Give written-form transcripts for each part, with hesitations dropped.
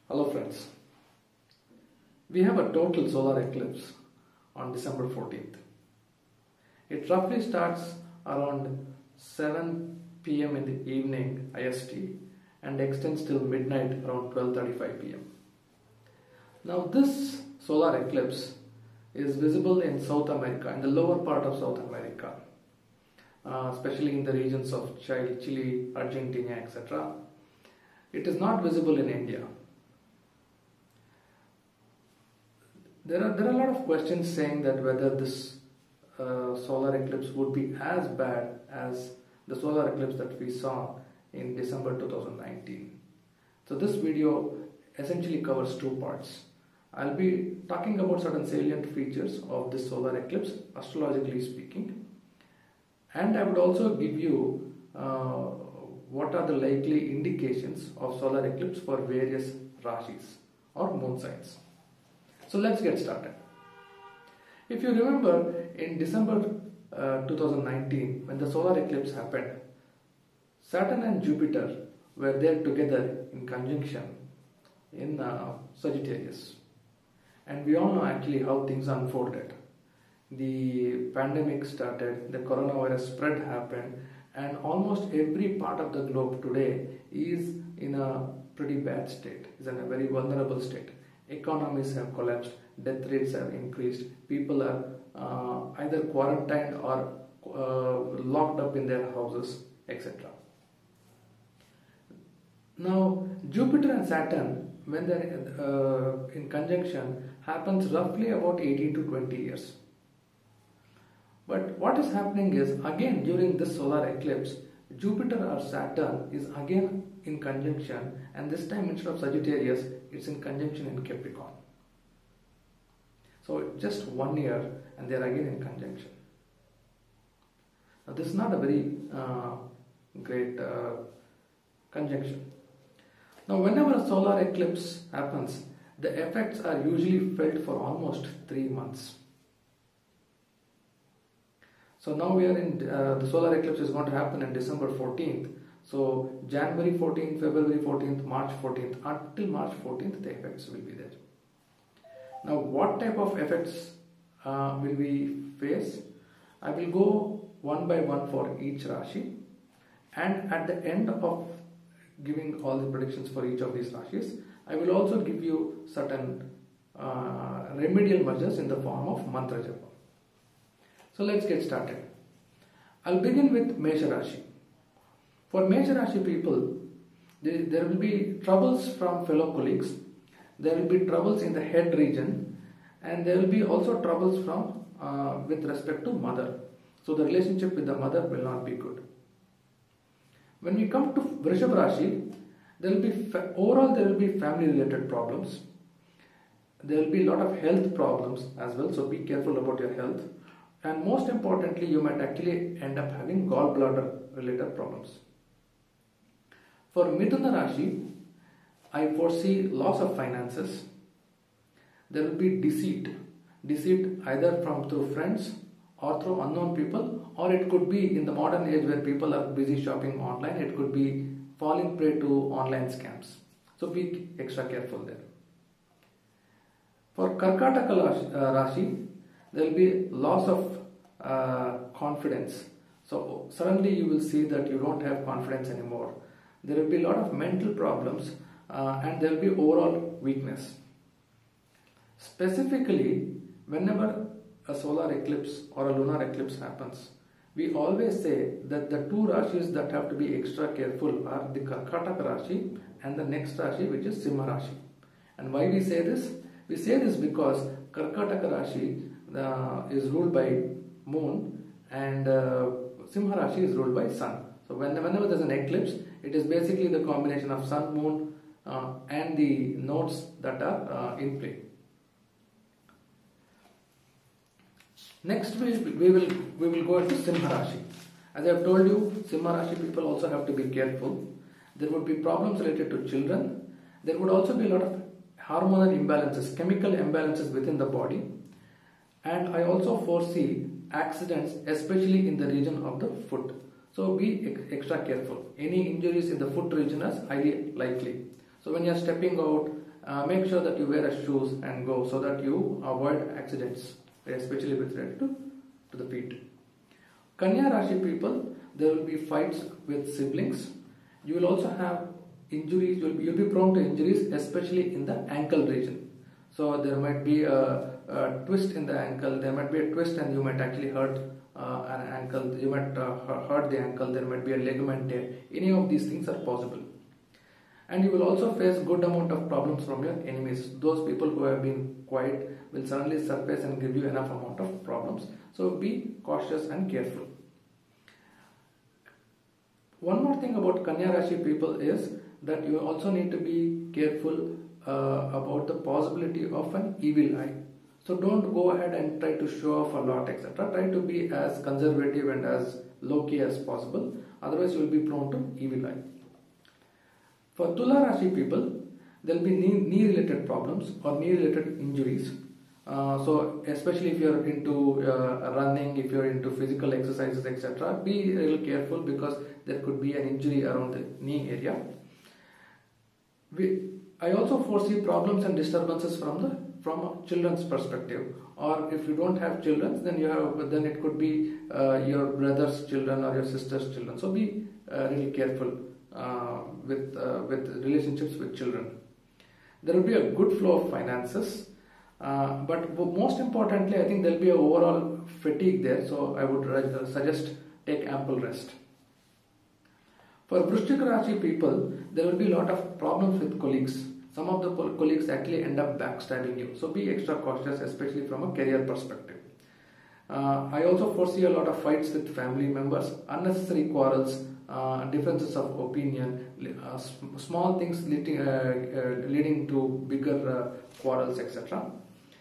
Hello friends, we have a total solar eclipse on December 14th. It roughly starts around 7 p.m. in the evening IST and extends till midnight around 12:35 p.m. Now this solar eclipse is visible in South America, in the lower part of South America, especially in the regions of Chile, Argentina, etc. It is not visible in India. There are a lot of questions saying that whether this solar eclipse would be as bad as the solar eclipse that we saw in December 2019. So this video essentially covers two parts. I'll be talking about certain salient features of this solar eclipse, astrologically speaking, and I would also give you what are the likely indications of solar eclipse for various rashis or moon signs. So let's get started. If you remember, in December 2019, when the solar eclipse happened, Saturn and Jupiter were there together in conjunction in Sagittarius. And we all know actually how things unfolded. The pandemic started, the coronavirus spread happened, and almost every part of the globe today is in a pretty bad state, is in a very vulnerable state. Economies have collapsed, death rates have increased, people are either quarantined or locked up in their houses, etc. Now, Jupiter and Saturn, when they're in conjunction, happens roughly about 18 to 20 years. But what is happening is, again during this solar eclipse, Jupiter or Saturn is again in conjunction, and this time instead of Sagittarius, it's in conjunction in Capricorn. So just 1 year and they're again in conjunction. Now this is not a very great conjunction. Now whenever a solar eclipse happens, the effects are usually felt for almost 3 months. So now we are in, the solar eclipse is going to happen on December 14th. So January 14th, February 14th, March 14th, until March 14th the effects will be there. Now what type of effects will we face? I will go one by one for each Rashi, and at the end of giving all the predictions for each of these Rashis, I will also give you certain remedial measures in the form of mantra japa. So let's get started. I'll begin with Mesha Rashi. For Mesha Rashi people, there will be troubles from fellow colleagues, there will be troubles in the head region, and there will be also troubles from with respect to mother. So the relationship with the mother will not be good. When we come to Vrishab Rashi, there will be overall there will be family related problems. There will be a lot of health problems as well, so be careful about your health. And most importantly, you might actually end up having gallbladder related problems. For Mithuna Rashi, I foresee loss of finances. There will be deceit either through friends or through unknown people, or it could be in the modern age where people are busy shopping online, it could be falling prey to online scams. So be extra careful there. For Karkataka Rashi, there will be loss of confidence. So suddenly you will see that you don't have confidence anymore. There will be a lot of mental problems and there will be overall weakness. Specifically, whenever a solar eclipse or a lunar eclipse happens, we always say that the two Rashis that have to be extra careful are the Karkataka Rashi and the next Rashi, which is Simha Rashi. And why we say this? We say this because Karkataka Rashi is ruled by moon and Simha Rashi is ruled by sun. So whenever there's an eclipse, it is basically the combination of sun, moon and the nodes that are in play. Next we will go into Simha Rashi. As I have told you, Simha Rashi people also have to be careful. There would be problems related to children. There would also be a lot of hormonal imbalances, chemical imbalances within the body. And I also foresee accidents, especially in the region of the foot. So be extra careful. Any injuries in the foot region is highly likely. So when you are stepping out make sure that you wear a shoes and go so that you avoid accidents, especially with regard to the feet. Kanya Rashi people, there will be fights with siblings. You will also have injuries, you'll be prone to injuries, especially in the ankle region. So there might be a twist in the ankle, there might be a twist and you might actually hurt an ankle, you might hurt the ankle, there might be a ligament tear. Any of these things are possible. And you will also face good amount of problems from your enemies. Those people who have been quiet will suddenly surface and give you enough amount of problems. So be cautious and careful. One more thing about Kanya Rashi people is that you also need to be careful about the possibility of an evil eye. So don't go ahead and try to show off a lot, etc. Try to be as conservative and as low-key as possible. Otherwise, you will be prone to evil eye. For Tula Rashi people, there will be knee-related problems or knee-related injuries. So especially if you are into running, if you are into physical exercises, etc., be a little careful because there could be an injury around the knee area. I also foresee problems and disturbances from a children's perspective. Or if you don't have children, then it could be your brother's children or your sister's children. So be really careful with relationships with children. There will be a good flow of finances. But most importantly, I think there will be an overall fatigue there. So I would suggest take ample rest. For Vrishchika Rashi people, there will be a lot of problems with colleagues. Some of the colleagues actually end up backstabbing you. So be extra cautious, especially from a career perspective. I also foresee a lot of fights with family members, unnecessary quarrels, differences of opinion, small things leading to bigger quarrels, etc.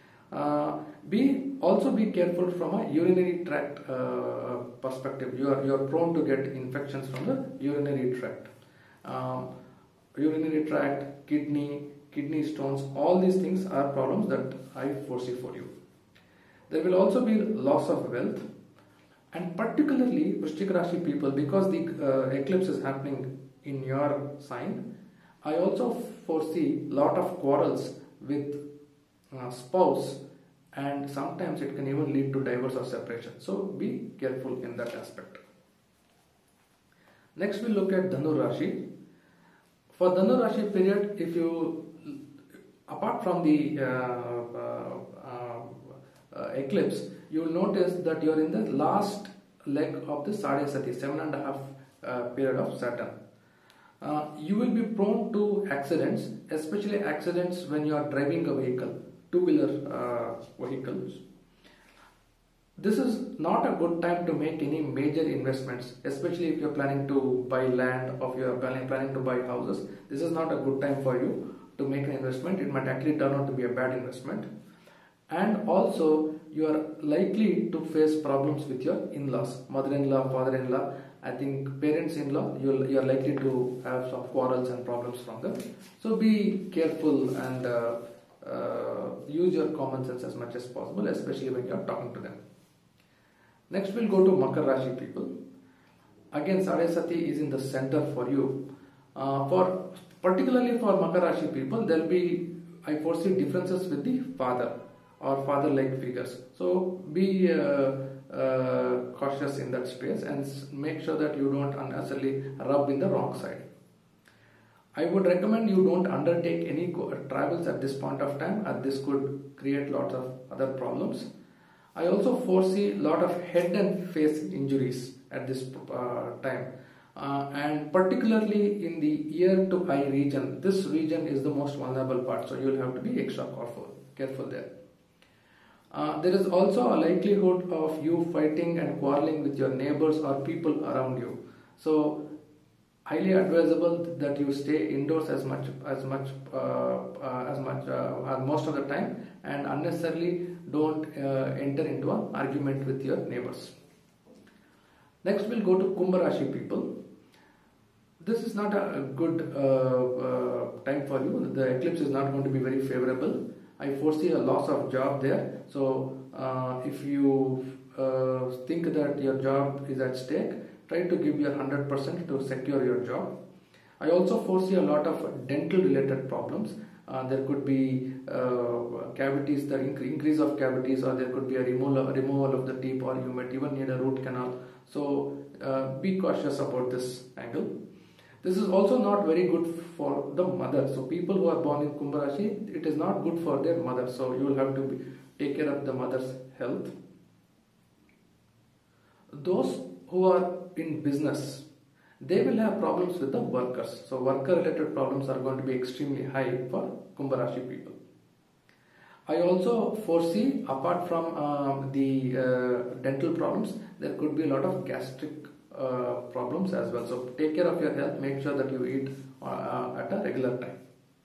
Also be careful from a urinary tract perspective. You are prone to get infections from the urinary tract. Urinary tract, kidney stones, all these things are problems that I foresee for you. There will also be loss of wealth, and particularly Vrishchika Rashi people, because the eclipse is happening in your sign, I also foresee lot of quarrels with spouse, and sometimes it can even lead to divorce or separation. So be careful in that aspect. Next we look at Dhanu Rashi. For Dhanu Rashi period, if you, apart from the eclipse, you will notice that you are in the last leg of the Sadesati, 7.5 period of Saturn. You will be prone to accidents, especially accidents when you are driving a vehicle, two-wheeler vehicles. This is not a good time to make any major investments, especially if you are planning to buy land or if you are planning to buy houses. This is not a good time for you to make an investment. It might actually turn out to be a bad investment. And also, you are likely to face problems with your in-laws, mother-in-law, father-in-law. I think parents-in-law, you are likely to have some quarrels and problems from them. So be careful and use your common sense as much as possible, especially when you are talking to them. Next we'll go to Makar Rashi people. Again, Sadesati is in the center for you. Particularly for Makar Rashi people, there will be, I foresee differences with the father or father-like figures. So be cautious in that space and make sure that you don't unnecessarily rub in the wrong side. I would recommend you don't undertake any travels at this point of time, as this could create lots of other problems. I also foresee a lot of head and face injuries at this time. And particularly in the ear to eye region, this region is the most vulnerable part, so you will have to be extra careful there. There is also a likelihood of you fighting and quarreling with your neighbors or people around you. So highly advisable that you stay indoors as much most of the time, and unnecessarily don't enter into an argument with your neighbors. Next we'll go to Kumbha Rashi people. This is not a good time for you. The eclipse is not going to be very favorable. I foresee a loss of job there. So if you think that your job is at stake, try to give your 100% to secure your job. I also foresee a lot of dental related problems. there could be cavities, the increase of cavities, or there could be a removal of the teeth, or you might even need a root canal. So be cautious about this angle. This is also not very good for the mother. So people who are born in Kumbha Rashi, it is not good for their mother. So you will have to take care of the mother's health. Those who are in business, they will have problems with the workers. So worker related problems are going to be extremely high for Kumbha Rashi people. I also foresee, apart from the dental problems, there could be a lot of gastric problems as well. So take care of your health, make sure that you eat at a regular time.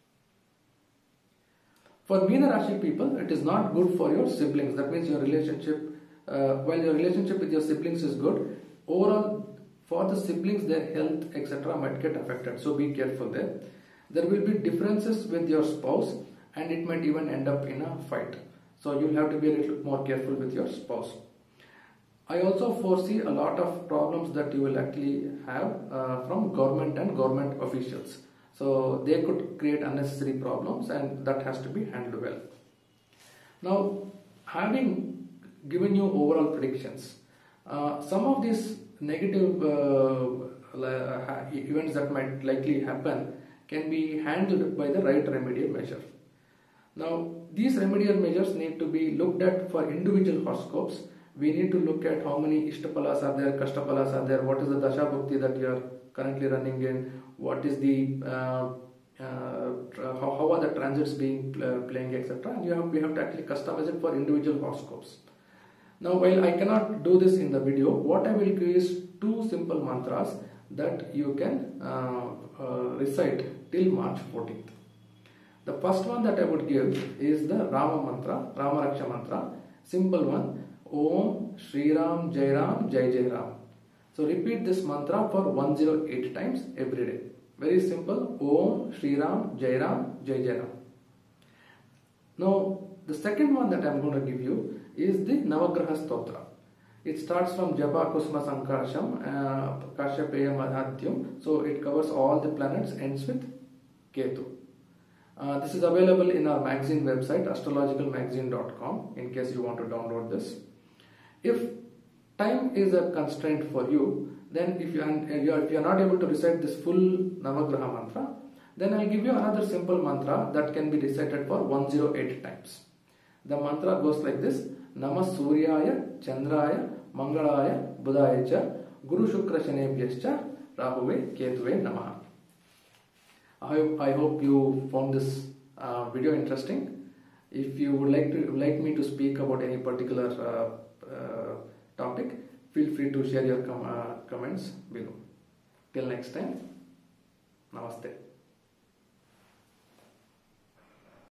For Meena Rashi people, it is not good for your siblings. That means your relationship, while your relationship with your siblings is good, overall for the siblings, their health, etc. might get affected. So be careful there. There will be differences with your spouse, and it might even end up in a fight. So you'll have to be a little more careful with your spouse. I also foresee a lot of problems that you will actually have from government and government officials. So they could create unnecessary problems, and that has to be handled well. Now, having given you overall predictions, some of these negative events that might likely happen can be handled by the right remedial measure. Now, these remedial measures need to be looked at for individual horoscopes. We need to look at how many Ishtapalas are there, Kashtapalas are there, what is the Dasha Bhakti that you are currently running in, what is the, how are the transits being playing, etc. And we have to actually customize it for individual horoscopes. Now, while I cannot do this in the video, what I will give is 2 simple mantras that you can recite till March 14th. The first one that I would give is the Rama mantra, Rama Raksha mantra, simple one, Om Shri Ram Jai Ram Jai Jai Ram. So repeat this mantra for 108 times every day. Very simple, Om Shri Ram Jai Ram Jai Jai Ram. Now, the second one that I am going to give you is the Navagraha Stotra. It starts from Japa Kusma Sankarsham, Kashyapeya Madhatyam. So it covers all the planets, ends with Ketu. This is available in our magazine website, astrologicalmagazine.com, in case you want to download this. If time is a constraint for you, then if you are not able to recite this full Navagraha mantra, then I will give you another simple mantra that can be recited for 108 times. The mantra goes like this: Namah Suryaya Chandraya Mangalaya Budhaya Cha Guru Shukra Shanebhyascha Rahuve Ketuve Namaha. I hope you found this video interesting. If you would like me to speak about any particular topic, feel free to share your comments below. Till next time, Namaste.